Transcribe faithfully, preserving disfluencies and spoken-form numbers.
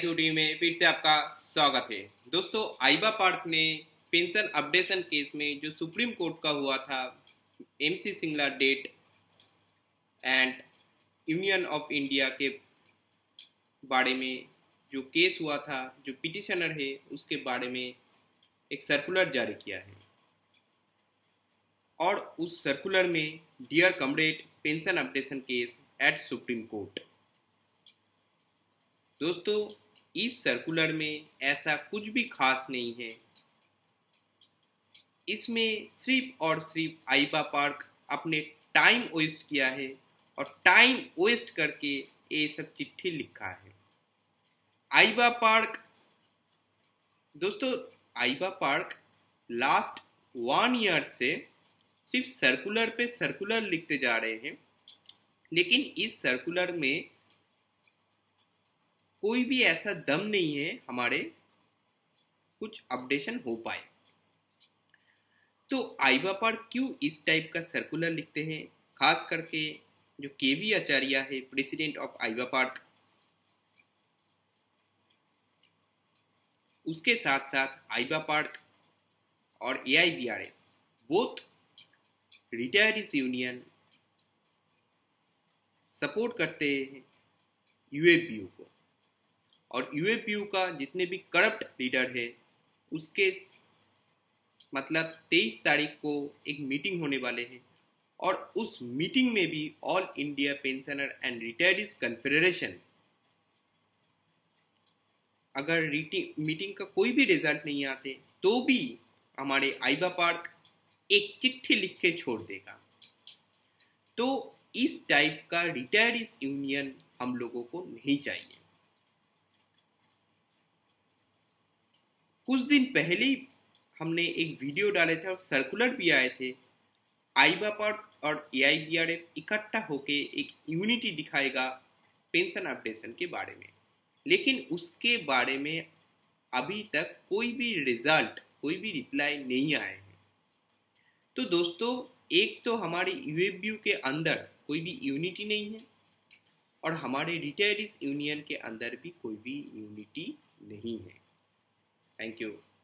Thank you team में फिर से आपका स्वागत है। दोस्तों, आइबा पार्क ने पेंशन अपडेशन केस में जो सुप्रीम कोर्ट का हुआ था MC Singla date and union of India के बारे में जो केस हुआ था, जो पिटिशनर है उसके बारे में एक सर्कुलर जारी किया है और उस सर्कुलर में dear comrade pension updation case at supreme court. दोस्तों, इस सर्कुलर में ऐसा कुछ भी खास नहीं है। इसमें सिर्फ और सिर्फ आइबा पार्क अपने टाइम वेस्ट किया है और टाइम वेस्ट करके ये सब चिट्ठी लिखा है। आइबा पार्क दोस्तों आइबा पार्क लास्ट वन ईयर से सिर्फ सर्कुलर पे सर्कुलर लिखते जा रहे हैं, लेकिन इस सर्कुलर में कोई भी ऐसा दम नहीं है हमारे कुछ अपडेशन हो पाए। तो आइबा पार्क क्यों इस टाइप का सर्कुलर लिखते हैं? खास करके जो केवी आचार्य है, प्रेसिडेंट ऑफ आइबा पार्क, उसके साथ साथ आइबा पार्क और AIBRF both retirees union support करते हैं यूएपीयू को, और यूएपीयू का जितने भी करप्ट लीडर है उसके मतलब तेईस तारीख को एक मीटिंग होने वाले हैं और उस मीटिंग में भी all India pensioner and retirees confederation अगर मीटिंग का कोई भी रिजल्ट नहीं आते तो भी हमारे आइबा पार्क एक चिट्ठी लिख के छोड़ देगा। तो इस टाइप का रिटायरीज यूनियन हम लोगों को नहीं चाहिए। कुछ दिन पहले ही हमने एक वीडियो डाले थे और सर्कुलर भी आए थे। आइबा पार्क और एआईबीआरएफ इकट्ठा होके एक यूनिटी दिखाएगा पेंशन अपडेशन के बारे में, लेकिन उसके बारे में अभी तक कोई भी रिजल्ट, कोई भी रिप्लाई नहीं आए हैं। तो दोस्तों, एक तो हमारे यूएपीयू के अंदर कोई भी यूनिटी नहीं है और हमारे रिटायरीज यूनियन के अंदर भी कोई भी यूनिटी नहीं है। Thank you.